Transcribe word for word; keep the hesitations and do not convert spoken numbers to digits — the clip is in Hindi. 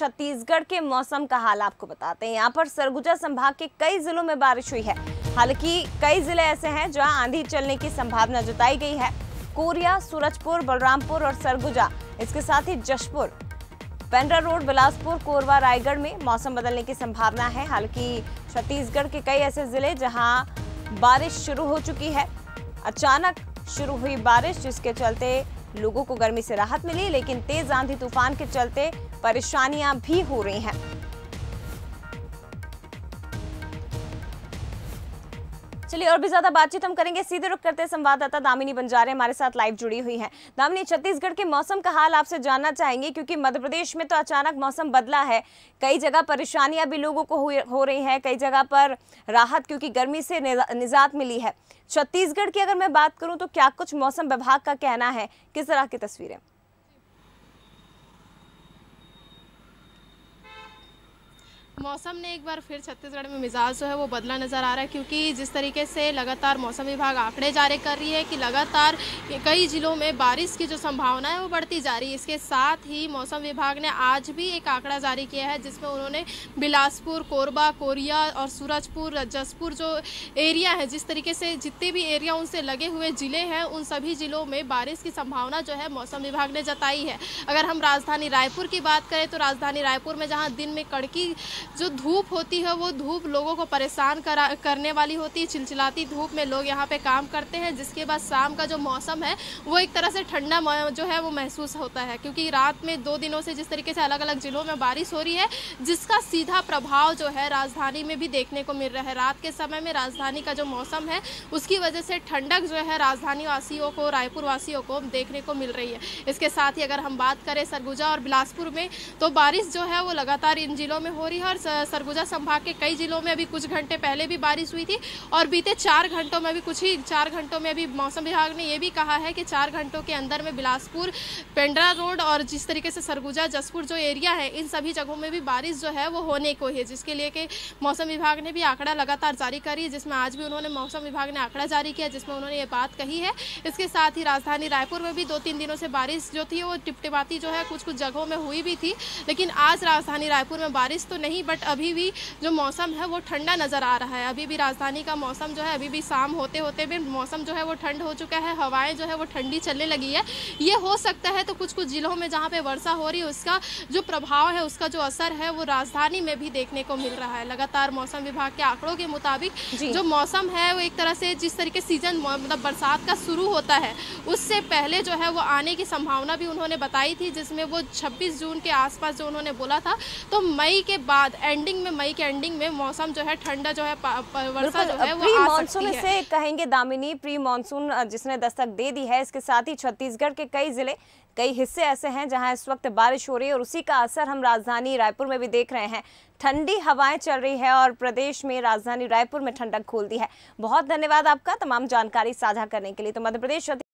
छत्तीसगढ़ के मौसम का हाल आपको बताते हैं। यहाँ पर सरगुजा संभाग के कई जिलों में बारिश हुई है। हालांकि कई जिले ऐसे हैं जहां आंधी चलने की संभावना जताई गई है। कोरिया, सूरजपुर, बलरामपुर और सरगुजा, इसके साथ ही जशपुर, पेंड्रा रोड, बिलासपुर, कोरबा, रायगढ़ में मौसम बदलने की संभावना है। हालांकि छत्तीसगढ़ के कई ऐसे जिले जहां बारिश शुरू हो चुकी है। अचानक शुरू हुई बारिश जिसके चलते लोगों को गर्मी से राहत मिली, लेकिन तेज आंधी तूफान के चलते परेशानियां भी हो रही हैं। चलिए और भी ज्यादा बातचीत हम करेंगे। सीधे रुख करते संवाददाता दामिनी बंजारे हमारे साथ लाइव जुड़ी हुई हैं। दामिनी, छत्तीसगढ़ के मौसम का हाल आपसे जानना चाहेंगे, क्योंकि मध्य प्रदेश में तो अचानक मौसम बदला है। कई जगह परेशानियां भी लोगों को हो रही हैं, कई जगह पर राहत क्योंकि गर्मी से निजात मिली है। छत्तीसगढ़ की अगर मैं बात करूं तो क्या कुछ मौसम विभाग का कहना है, किस तरह की तस्वीरें? मौसम ने एक बार फिर छत्तीसगढ़ में मिजाज जो है वो बदला नज़र आ रहा है, क्योंकि जिस तरीके से लगातार मौसम विभाग आंकड़े जारी कर रही है कि लगातार कई जिलों में बारिश की जो संभावना है वो बढ़ती जा रही है। इसके साथ ही मौसम विभाग ने आज भी एक आंकड़ा जारी किया है जिसमें उन्होंने बिलासपुर, कोरबा, कोरिया और सूरजपुर, जशपुर जो एरिया है, जिस तरीके से जितने भी एरिया उनसे लगे हुए ज़िले हैं, उन सभी ज़िलों में बारिश की संभावना जो है मौसम विभाग ने जताई है। अगर हम राजधानी रायपुर की बात करें तो राजधानी रायपुर में जहाँ दिन में कड़की जो धूप होती है वो धूप लोगों को परेशान करा करने वाली होती है। चिलचिलाती धूप में लोग यहाँ पे काम करते हैं, जिसके बाद शाम का जो मौसम है वो एक तरह से ठंडा जो है वो महसूस होता है, क्योंकि रात में दो दिनों से जिस तरीके से अलग अलग जिलों में बारिश हो रही है, जिसका सीधा प्रभाव जो है राजधानी में भी देखने को मिल रहा है। रात के समय में राजधानी का जो मौसम है उसकी वजह से ठंडक जो है राजधानी वासियों को, रायपुर वासियों को देखने को मिल रही है। इसके साथ ही अगर हम बात करें सरगुजा और बिलासपुर में, तो बारिश जो है वो लगातार इन जिलों में हो रही है। और सरगुजा संभाग के कई जिलों में अभी कुछ घंटे पहले भी बारिश हुई थी और बीते चार घंटों में भी कुछ ही चार घंटों में अभी मौसम विभाग ने ये भी कहा है कि चार घंटों के अंदर में बिलासपुर, पेंड्रा रोड और जिस तरीके से सरगुजा, जशपुर जो एरिया है, इन सभी जगहों में भी बारिश जो है वो होने को है, जिसके लिए कि मौसम विभाग ने भी आंकड़ा लगातार जारी करी है, जिसमें आज भी उन्होंने मौसम विभाग ने आंकड़ा जारी किया जिसमें उन्होंने ये बात कही है। इसके साथ ही राजधानी रायपुर में भी दो तीन दिनों से बारिश जो थी वो टिपटिपाती जो है कुछ कुछ जगहों में हुई भी थी, लेकिन आज राजधानी रायपुर में बारिश तो नहीं, बट अभी भी जो मौसम है वो ठंडा नज़र आ रहा है। अभी भी राजधानी का मौसम जो है अभी भी शाम होते होते भी मौसम जो है वो ठंड हो चुका है, हवाएं जो है वो ठंडी चलने लगी है। ये हो सकता है तो कुछ कुछ जिलों में जहाँ पे वर्षा हो रही है उसका जो प्रभाव है, उसका जो असर है वो राजधानी में भी देखने को मिल रहा है। लगातार मौसम विभाग के आंकड़ों के मुताबिक जो मौसम है वो एक तरह से जिस तरीके सीजन मतलब बरसात का शुरू होता है उससे पहले जो है वो आने की संभावना भी उन्होंने बताई थी, जिसमें वो छब्बीस जून के आसपास जो उन्होंने बोला था। तो मई के बाद एंडिंग में मई के एंडिंग में मौसम जो है ठंडा जो है वर्षा जो है वो आ सकती है। से कहेंगे दामिनी, प्री मानसून जिसने दस्तक दे दी है, इसके साथ ही छत्तीसगढ़ के कई जिले, कई हिस्से ऐसे हैं जहां इस वक्त बारिश हो रही है और उसी का असर हम राजधानी रायपुर में भी देख रहे हैं। ठंडी हवाएं चल रही है और प्रदेश में राजधानी रायपुर में ठंडक खोल दी है। बहुत धन्यवाद आपका तमाम जानकारी साझा करने के लिए। तो मध्य प्रदेश